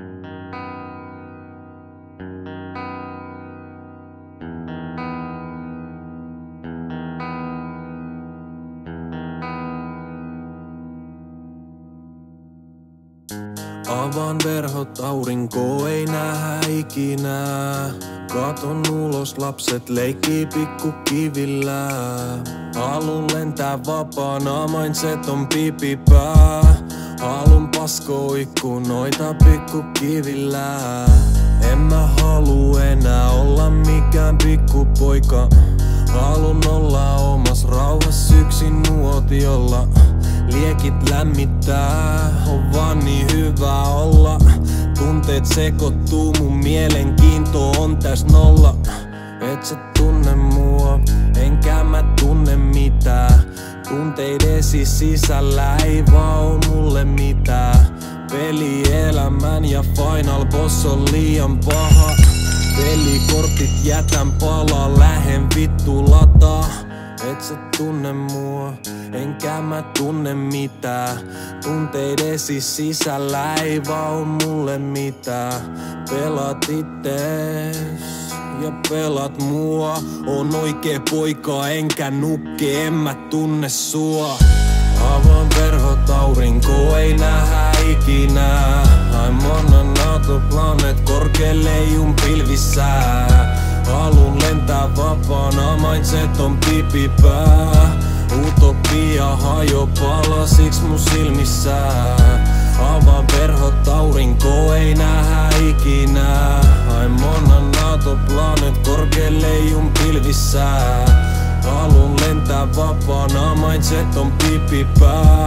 Avaan verhot, aurinko ei nähdä ikinä. Katon ulos, lapset leikkii pikkukivillä. Halun lentää vapaana, mindset on pipipää. Halun paskoo ikkunoita pikkukivillä. En mä haluu enää olla mikään pikkupoika. Halun olla omas rauhas yksin nuotiolla. Liekit lämmittää, on vaan niin hyvä olla. Tunteet sekoittuu, mun mielenkiinto on täs nolla. Et sä tunne mua, enkä mä tunne mitään. Tunteidesi sisällä ei vaan oo mulle mitään. Pelielämän ja Final Boss on liian paha. Pelikortit jätän palaa, lähen vittu lataa. Et sä tunne mua, enkä mä tunne mitään. Tunteidesi sisällä ei vaan oo mulle mitään. Pelaat ittees ja pelaat mua. On oikee poika enkä nukke, en mä tunne sua. Avaan verhot, aurinko ei nähdä ikinä. I'm on another planet, korkeelle leijun pilvissä. Halun lentää vapaana, mindset on pipipää. Utopia hajo palasiks mun silmissä. Avaan verhot, aurinko ei nähdä ikinä. I'm on another planet, korkeelle leijun pilvissä. Halun lentää vapaana, mindset on pipipää.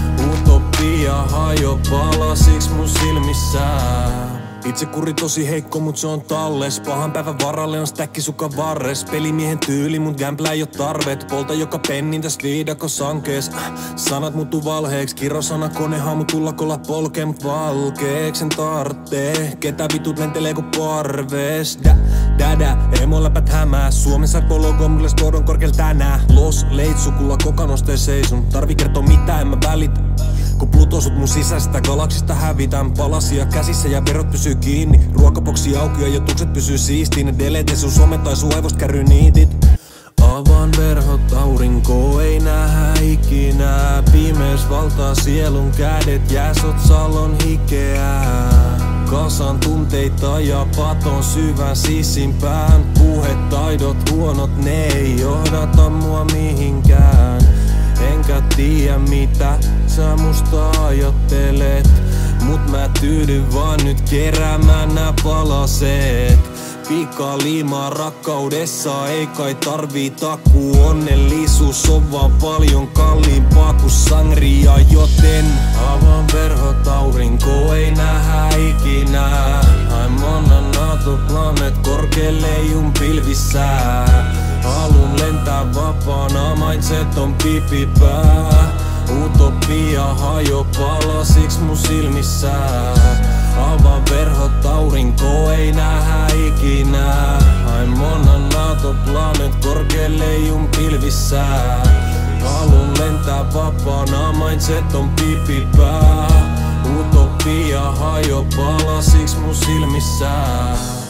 Utopia hajo palasiks mun silmissä. Itse kuri tosi heikko, mut se on talles. Pahan päivän varalle on stäkki sukan varres. Pelimiehen tyyli, mut gamblää ei oo tarvet. Polta joka pennin täs viidakos sankees. Sanat muuttuu valheeks, kirosana konehaamu tulla kolla polkee mut valkeeks. En tarttee, ketä vitut lentelee ku parves. Dädä, emo läpät hämää. Suomen sarpo logo, mulle storon korkeal tänään. Los leit sukulla koka nostee seisun. Tarvi kertoo mitä, en mä välitä. Kun Pluto sut mun sisästä galaksista hävitään. Palasia käsissä ja verot pysyy kiinni. Ruokaboksi auki ja jutukset pysyy siistiin. Delete sun some tai sun aivost kärry niitit. Avaan verhot, aurinko ei nähdä ikinä. Pimeys valtaa sielun kädet, jääsot salon hikeää. Kasan tunteita ja paton syvän sisimpään. Puhetaidot huonot, ne ei johdata mua mihinkään. Enkä tiedä mitä sä musta ajattelet. Mut mä tyydyn vaan nyt keräämään nää palaset. Pika liimaa rakkaudessa, ei kai tarvii takuu. Onnellisuus on vaan paljon kalliimpaa kuin sangria, joten avaan verhot, aurinko ei nähdä ikinä. I'm on another planet, korkeal leijun pilvissä. Halun lentää vapaana, mindset on pipipää. Utopia hajo palasiks mun silmissä. Avaan verhot, aurinko ei nähdä ikinä. I'm on another planet, korkeal leijun pilvissä. Halun lentää vapaana, mindset on pipipää. Utopia hajo palasiks mun silmissä.